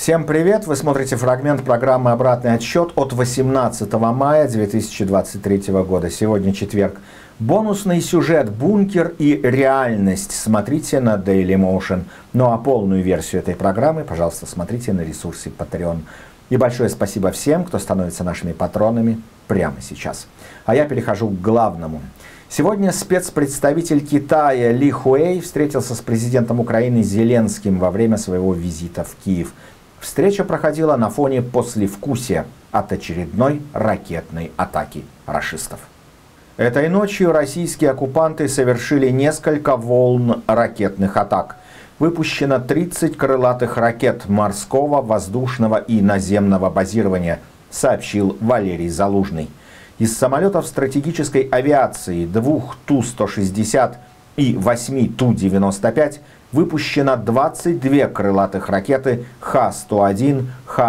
Всем привет! Вы смотрите фрагмент программы «Обратный отсчет» от 18 мая 2023 года. Сегодня четверг. Бонусный сюжет «Бункер и реальность» смотрите на Dailymotion. Ну а полную версию этой программы, пожалуйста, смотрите на ресурсе Patreon. И большое спасибо всем, кто становится нашими патронами прямо сейчас. А я перехожу к главному. Сегодня спецпредставитель Китая Ли Хуэй встретился с президентом Украины Зеленским во время своего визита в Киев. Встреча проходила на фоне послевкусия от очередной ракетной атаки рашистов. Этой ночью российские оккупанты совершили несколько волн ракетных атак. Выпущено 30 крылатых ракет морского, воздушного и наземного базирования, сообщил Валерий Залужный. Из самолетов стратегической авиации 2 Ту-160 и 8 Ту-95 выпущено 22 крылатых ракеты Х-101,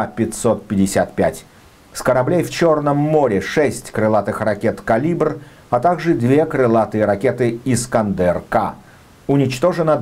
Х-555. С кораблей в Черном море 6 крылатых ракет «Калибр», а также 2 крылатые ракеты «Искандер-К». Уничтожено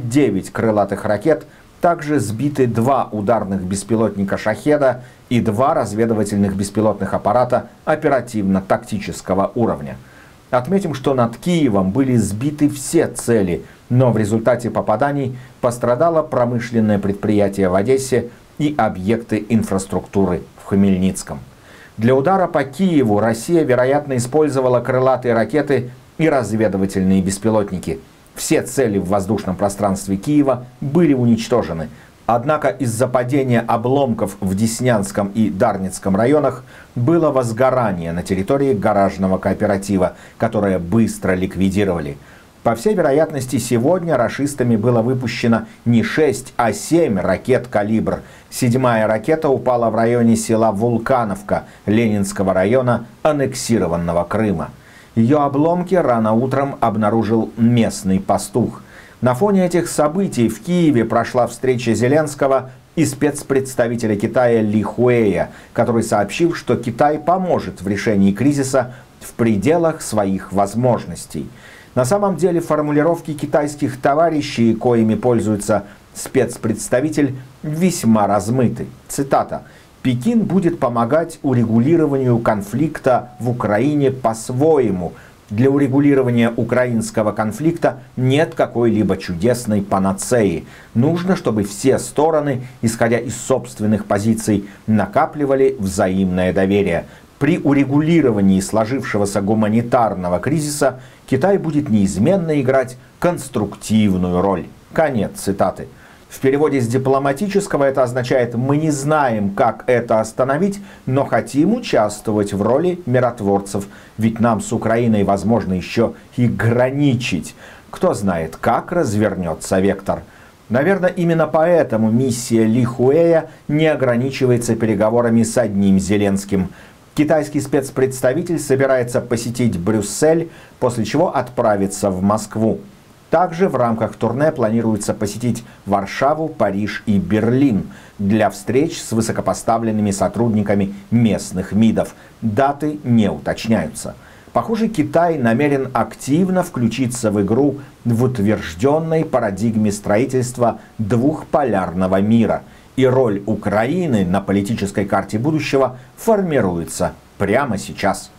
29 крылатых ракет, также сбиты 2 ударных беспилотника «Шахеда» и 2 разведывательных беспилотных аппарата оперативно-тактического уровня. Отметим, что над Киевом были сбиты все цели, но в результате попаданий пострадало промышленное предприятие в Одессе и объекты инфраструктуры в Хмельницком. Для удара по Киеву Россия, вероятно, использовала крылатые ракеты и разведывательные беспилотники. Все цели в воздушном пространстве Киева были уничтожены. Однако из-за падения обломков в Деснянском и Дарницком районах было возгорание на территории гаражного кооператива, которое быстро ликвидировали. По всей вероятности, сегодня рашистами было выпущено не 6, а 7 ракет «Калибр». 7-я ракета упала в районе села Вулкановка Ленинского района аннексированного Крыма. Ее обломки рано утром обнаружил местный пастух. На фоне этих событий в Киеве прошла встреча Зеленского и спецпредставителя Китая Ли Хуэя, который сообщил, что Китай поможет в решении кризиса в пределах своих возможностей. На самом деле формулировки китайских товарищей, коими пользуется спецпредставитель, весьма размыты. Цитата. «Пекин будет помогать урегулированию конфликта в Украине по-своему. Для урегулирования украинского конфликта нет какой-либо чудесной панацеи. Нужно, чтобы все стороны, исходя из собственных позиций, накапливали взаимное доверие. При урегулировании сложившегося гуманитарного кризиса Китай будет неизменно играть конструктивную роль». Конец цитаты. В переводе с дипломатического это означает «мы не знаем, как это остановить, но хотим участвовать в роли миротворцев, ведь нам с Украиной возможно еще и граничить. Кто знает, как развернется вектор». Наверное, именно поэтому миссия Ли Хуэя не ограничивается переговорами с одним Зеленским. Китайский спецпредставитель собирается посетить Брюссель, после чего отправиться в Москву. Также в рамках турне планируется посетить Варшаву, Париж и Берлин для встреч с высокопоставленными сотрудниками местных МИДов. Даты не уточняются. Похоже, Китай намерен активно включиться в игру в утвержденной парадигме строительства двухполярного мира. И роль Украины на политической карте будущего формируется прямо сейчас.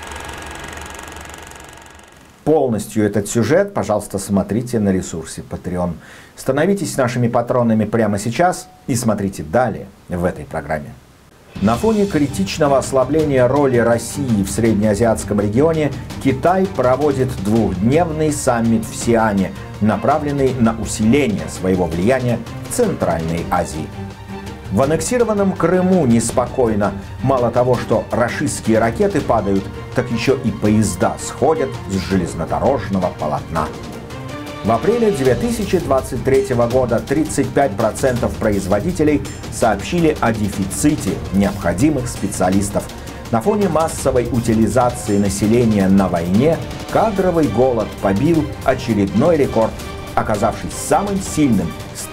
Полностью этот сюжет, пожалуйста, смотрите на ресурсе Patreon. Становитесь нашими патронами прямо сейчас и смотрите далее в этой программе. На фоне критичного ослабления роли России в среднеазиатском регионе Китай проводит двухдневный саммит в Сиане, направленный на усиление своего влияния в Центральной Азии. В аннексированном Крыму неспокойно. Мало того, что рашистские ракеты падают, так еще и поезда сходят с железнодорожного полотна. В апреле 2023 года 35% производителей сообщили о дефиците необходимых специалистов. На фоне массовой утилизации населения на войне кадровый голод побил очередной рекорд, оказавшись самым сильным с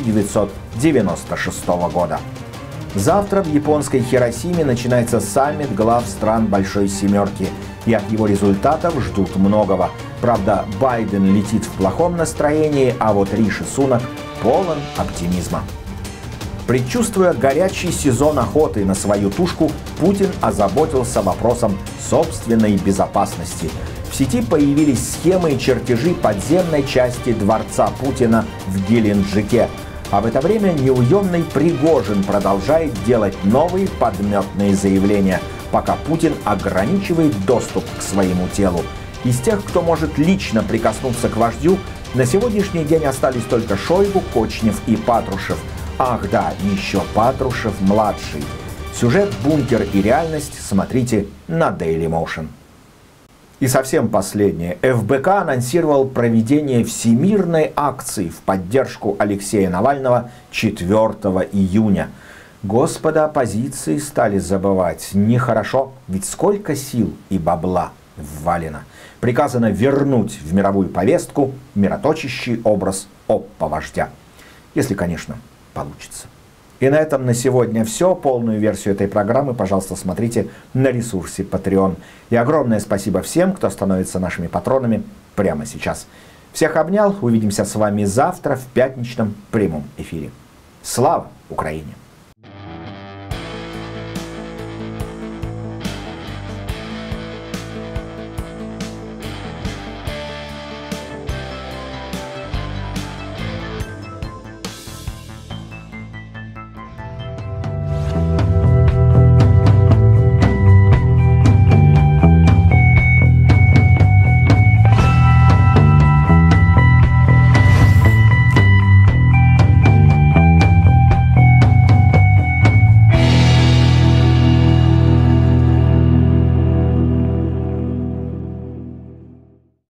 1996 года. Завтра в японской Хиросиме начинается саммит глав стран Большой Семерки, и от его результатов ждут многого. Правда, Байден летит в плохом настроении, а вот Риши Сунак полон оптимизма. Предчувствуя горячий сезон охоты на свою тушку, Путин озаботился вопросом собственной безопасности. В сети появились схемы и чертежи подземной части дворца Путина в Геленджике. А в это время неуемный Пригожин продолжает делать новые подметные заявления, пока Путин ограничивает доступ к своему телу. Из тех, кто может лично прикоснуться к вождю, на сегодняшний день остались только Шойгу, Кочнев и Патрушев. Ах да, еще Патрушев-младший. Сюжет «Бункер и реальность» смотрите на Dailymotion. И совсем последнее. ФБК анонсировал проведение всемирной акции в поддержку Алексея Навального 4 июня. Господа оппозиции стали забывать. Нехорошо, ведь сколько сил и бабла ввалено. Приказано вернуть в мировую повестку мироточащий образ оппа-вождя. Если, конечно, получится. И на этом на сегодня все. Полную версию этой программы, пожалуйста, смотрите на ресурсе Patreon. И огромное спасибо всем, кто становится нашими патронами прямо сейчас. Всех обнял. Увидимся с вами завтра в пятничном прямом эфире. Слава Украине!